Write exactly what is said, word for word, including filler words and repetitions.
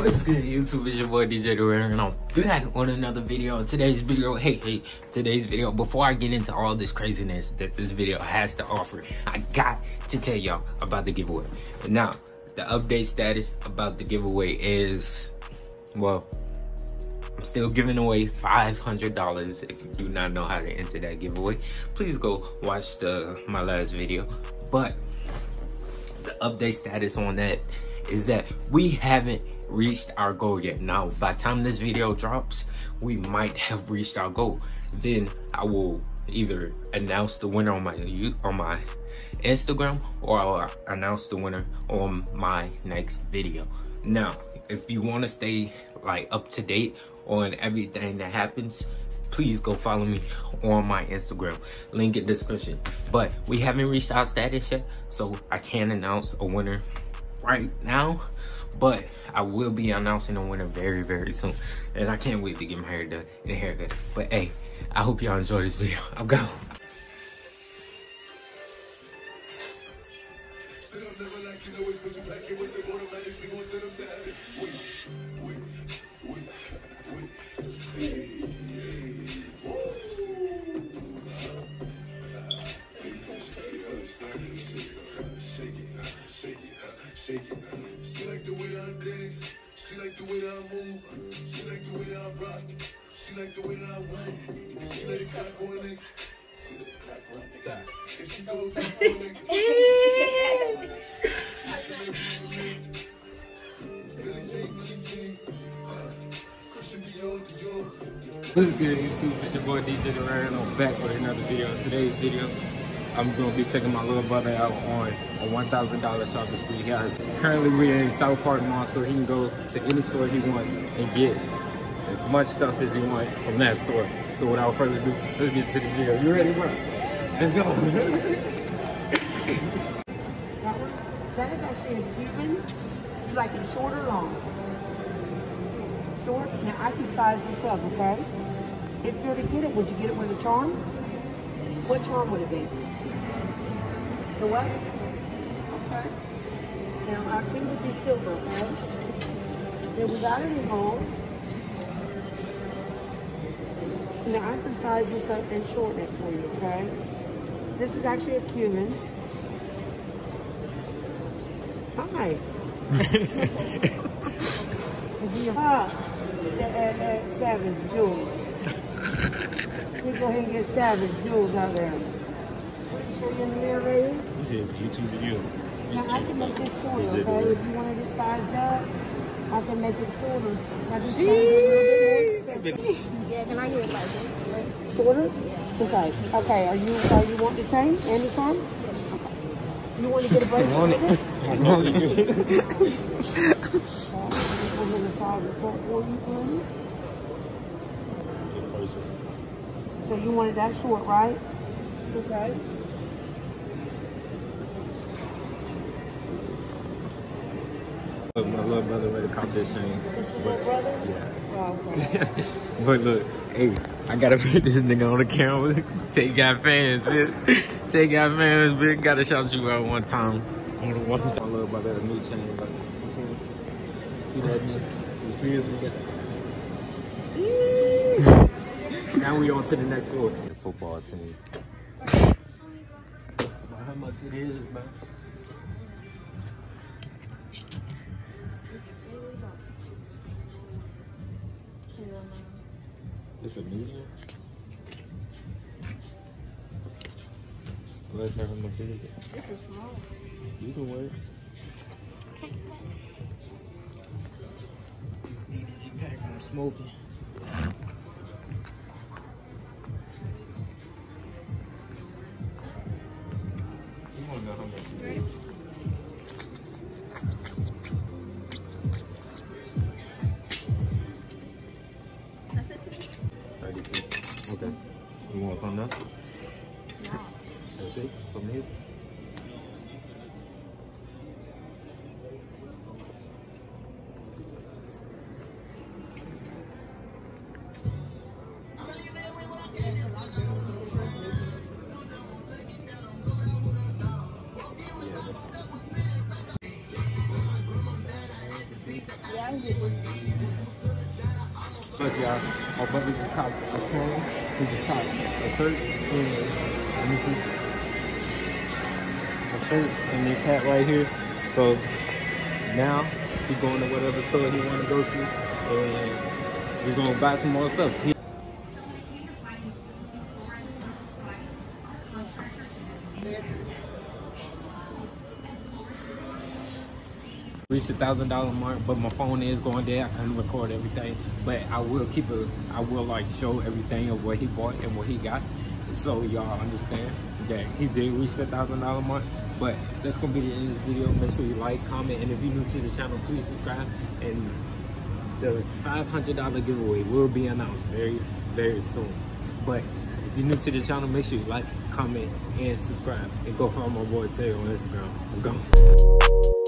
What's good, YouTube? It's your boy D J Durant, and I'm back on another video. Today's video, hey, hey, today's video, before I get into all this craziness that this video has to offer, I got to tell y'all about the giveaway. Now, the update status about the giveaway is, well, I'm still giving away five hundred dollars. If you do not know how to enter that giveaway, please go watch the my last video. But the update status on that is that we haven't reached our goal yet. Now, by the time this video drops, we might have reached our goal. Then I will either announce the winner on my on my Instagram, or I'll announce the winner on my next video. Now, if you want to stay like up to date on everything that happens, please go follow me on my Instagram, link in description. But we haven't reached our status yet, so I can't announce a winner right now, but I will be announcing a winner very, very soon. And I can't wait to get my hair done and a haircut. But hey, I hope y'all enjoy this video. I'm gone. She like the way that I dance, she like the way that I move, she like the way that I rock, she like the way that I walk, she let it clap for a nigga, she let it clap for a nigga, if she go clap for a nigga, What's good, YouTube? It's your boy D J Durant, and I'm back with another video. Today's video, I'm gonna be taking my little brother out on a one thousand dollar shopping spree. Guys, currently we're in South Park Mall, so he can go to any store he wants and get as much stuff as he wants from that store. So without further ado, let's get to the video. You ready, bro? Let's go. That one, that is actually a Cuban. It's like a short or long. Short. Now I can size this up, okay? If you were to get it, would you get it with a charm? What charm would it be? The what? Okay. Now our two would be silver, okay? Then we got it in gold. Now I can size this up and shorten it for you, okay? This is actually a Cuban. Hi. Ah, uh, Savage Jewels. Let me go ahead and get Savage Jewels out there. Show you in the mirror, baby. This is YouTube video. Now I can make this shorter, okay? If you wanted it sized up, I can make it shorter. Now this change a little bit more expensive. Yeah, can I do it like this? Shorter? Yeah. Okay. Okay. Are you are you want the change and the charm? Okay. You want to get a bracelet with it? I want it. I'm going to size this up for you, please. So you wanted that short, right? Okay. My little brother ready to cop this thing. Little brother? Yeah. Oh, okay. But look, hey, I gotta put this nigga on the camera. Take got fans, bitch. Take got fans, bitch. Gotta shout you out one time. On the one time, my little brother, a new chain. Like, you see, see that nigga? You feel me? Now we on to the next floor. The football team. How much it is, man? It's a medium? Let's have how much it is. This is small. You can wear it. Easy pack from smoking. You want to know how much it is? Okay. You want something else? No. That's it from here. Yeah, I can do Look, y'all, my brother just caught a chain. He just caught a shirt and let me see. A shirt and this hat right here. So now he's going to whatever store he want to go to, and we're gonna buy some more stuff. He reached the thousand dollar mark, but my phone is going there. I couldn't record everything, but I will keep a, I will like show everything of what he bought and what he got, so y'all understand that he did reach the thousand dollar mark. But that's gonna be the end of this video. Make sure you like, comment, and if you're new to the channel, please subscribe. And the five hundred dollar giveaway will be announced very, very soon. But if you're new to the channel, make sure you like, comment, and subscribe, and go follow my boy Tay on Instagram. I'm gone.